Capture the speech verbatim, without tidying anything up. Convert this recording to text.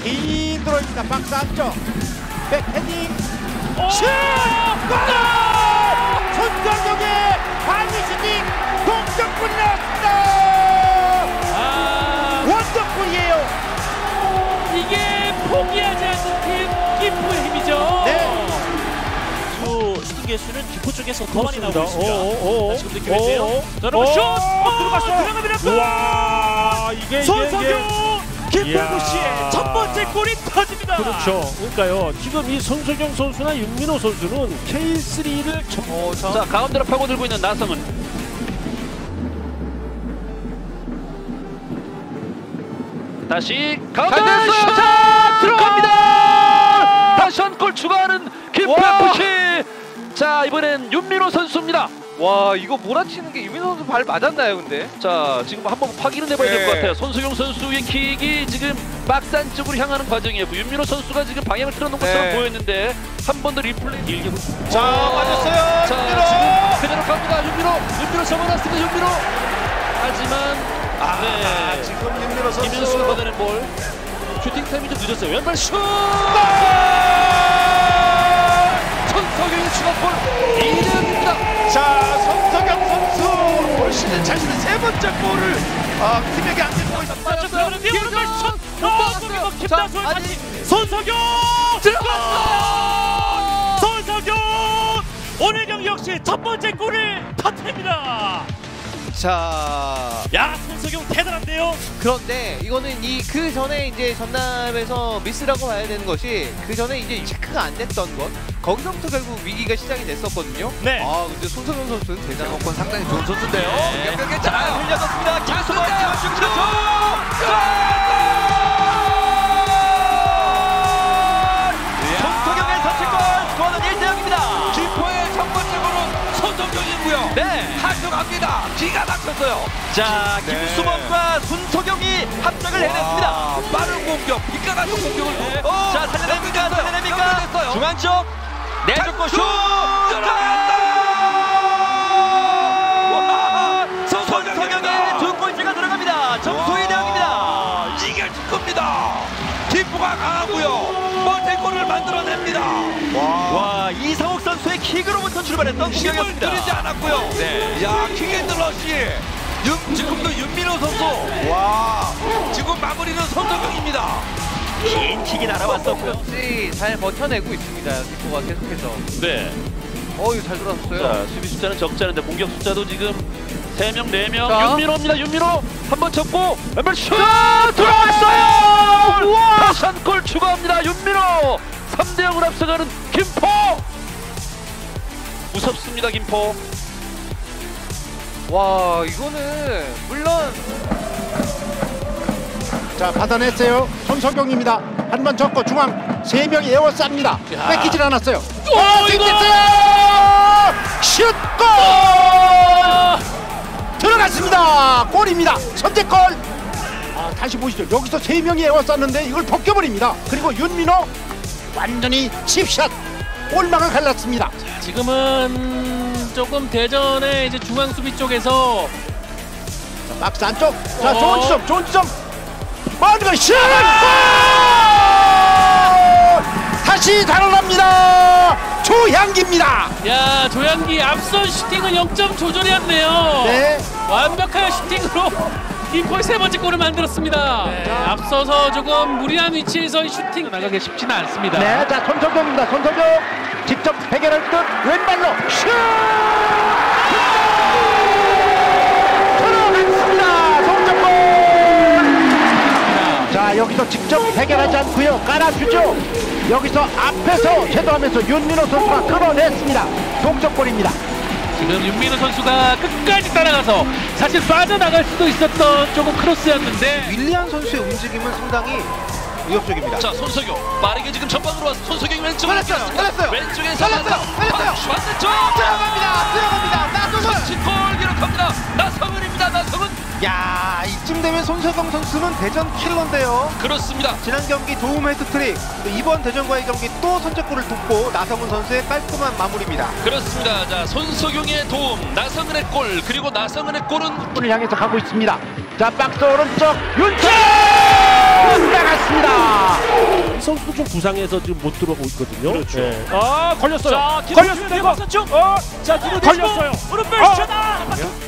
긴 드로입니다. 박스 안쪽 백헤딩 슛! 골! 손정경의 반미슈팅 동점골이 나왔습니다. 아... 원더골이에요. 이게 포기하지 않는 팀 김포의 힘이죠. 네. 수 슈팅 개수는 김포 쪽에서 더 많이 나오고 있습니다. 오, 오, 지금도 기회인데요. 자, 여러분 슛! 어, 들어갔어요. 들어갑니다. 와, 이게 손석영 김포 씨의 이야. 첫 번째 골이 터집니다. 그렇죠. 그러니까요. 지금 이 손석영 선수나 윤민호 선수는 케이 쓰리를 전... 어, 자. 자, 가운데로 파고들고 있는 나성은. 다시 가운데 슛! 들어갑니다. 다시 한 골 추가하는 김포에프씨. 자, 이번엔 윤민호 선수입니다. 와, 이거 몰아치는 게 유민호 선수 발 맞았나요, 근데? 자, 지금 한번 확인을 해봐야 될 것 네. 같아요. 손석영 선수의 킥이 지금 박스 안쪽으로 향하는 과정이었고 윤민호 선수가 지금 방향을 틀어놓은 것처럼 네. 보였는데 한 번 더 리플레이 길게 자, 맞았어요. 자, 윤민호. 지금 그대로 갑니다. 윤민호, 윤민호 접어놨습니다. 윤민호. 하지만 아, 네. 지금 윤민호 선수 김현수가 받아낸 볼. 슈팅 타임이 좀 늦었어요. 왼발 슛! 손석영의 추가골 이 점입니다. 자, 손석영 선수 올 시즌 자신의 세 번째 골을 어, 팀에게 안겨주고 있습니다. 맞죠? 들어가는데 왼발 슛! 어, 김다솔 다시 손석영! 들어갔어! 손석영! 오늘 경기 역시 첫 번째 골을 터뜨립니다. 자, 야, 손석영 대단한데요. 그런데 이거는 이 그 전에 이제 전남에서 미스라고 봐야 되는 것이 그 전에 이제 체크가 안 됐던 것 거기서부터 결국 위기가 시작이 됐었거든요. 네. 아, 근데 손석영 선수는 대단한 건 상당히 좋은 선수인데요. 네. 연결 잘 흘려졌습니다. 김수만 손석영의 선취골, 스코어는 일 대 영입니다. 김포의 첫 번째 골은 손석영이고요. 네. 가져갑니다. 기가 막혔어요. 자, 네. 김수범과 손석영이 합작을 해냈습니다. 빠른 공격, 빛과 같은 공격을. 네. 어, 자, 살려냅니까? 살려냅니까? 중앙 쪽 내줬고 슛! 들어갔다! 와, 손석영의 두 골째가 들어갑니다. 점수 이 대 영입니다. 이길 겁니다. 김포가 강하고요. 멀티골을 만들어냅니다. 와, 이상욱 선수의 킥으로부터 출발했던 공격이었습니다. 힘을 들이지 않았고요. 네. 야, 킥앤들러시. 윤, 지금도 윤민호 선수. 와, 지금 마무리는 손석영입니다. 긴 킥이 날아왔었고요. 역시 잘 버텨내고 있습니다. 김포가 계속해서. 네. 어, 이거 잘 돌았어요. 자, 수비 숫자는 적지 않은데 공격 숫자도 지금 세 명, 네 명. 자. 윤민호입니다. 윤민호 한 번 쳤고 왼발 슛! 들어왔어요! 다시 한 골 추가합니다. 윤민호 삼 대 영을 앞서가는 김포. 무섭습니다. 김포. 와, 이거는 물론 자, 받아냈어요. 손석영입니다. 한 번 접고 중앙 세 명이 에워쌉니다. 뺏기질 않았어요. 오, 이거! 슛! 골! 들어갔습니다. 골입니다. 선제골. 아, 다시 보시죠. 여기서 세 명이 에워쌌는데 이걸 벗겨버립니다. 그리고 윤민호 완전히 칩샷. 골망을 갈랐습니다. 지금은 조금 대전의 이제 중앙 수비 쪽에서 자, 박스 안쪽. 자, 어. 좋은 지점, 좋은 지점. 마지막 슛! 골! 다시 달아납니다. 조향기입니다. 야, 조양기 앞선 슈팅은 영 점 조절이었네요. 네. 완벽한 슈팅으로 김포의 세 번째 골을 만들었습니다. 네, 앞서서 조금 무리한 위치에서 슈팅 나가기 쉽지는 않습니다. 네, 자, 손석영입니다. 손석영 직접 해결할 듯 왼발로 슛! 들어갔습니다. 동점골. 자, 여기서 직접 해결하지 않고요. 깔아주죠. 여기서 앞에서 제도하면서 윤민호 선수가 끌어냈습니다. 동점골입니다. 지금 윤민호 선수가 끝까지 따라가서 사실 빠져나갈 수도 있었던 조금 크로스였는데 윌리안 선수의 움직임은 상당히 위협적입니다. 자, 손석영 빠르게 지금 전방으로 와서 손석영이 왼쪽으로 걸렸어요, 뛰었습니다. 걸렸어요. 왼쪽에서 걸렸어요, 걸렸어요. 반대쪽 들어갑니다. 들어갑니다. 나성은. 선취골 기록합니다. 나성은입니다. 나성은. 야, 이쯤 되면 손석영 선수는 대전 킬러인데요. 그렇습니다. 지난 경기 도움 헤트트릭, 이번 대전과의 경기 또 선제골을 돕고 나성은 선수의 깔끔한 마무리입니다. 그렇습니다. 자, 손석영의 도움, 나성은의 골, 그리고 나성은의 골은 골을 향해서 가고 있습니다. 자, 박스 오른쪽 윤철! 나갔습니다. 이 선수도 좀 부상해서 지금 못 들어오고 있거든요. 그렇죠. 네. 아 걸렸어요. 자, 걸렸습니다. 이거. 어, 자, 뒤로 걸렸어요. 오른발 아. 슛.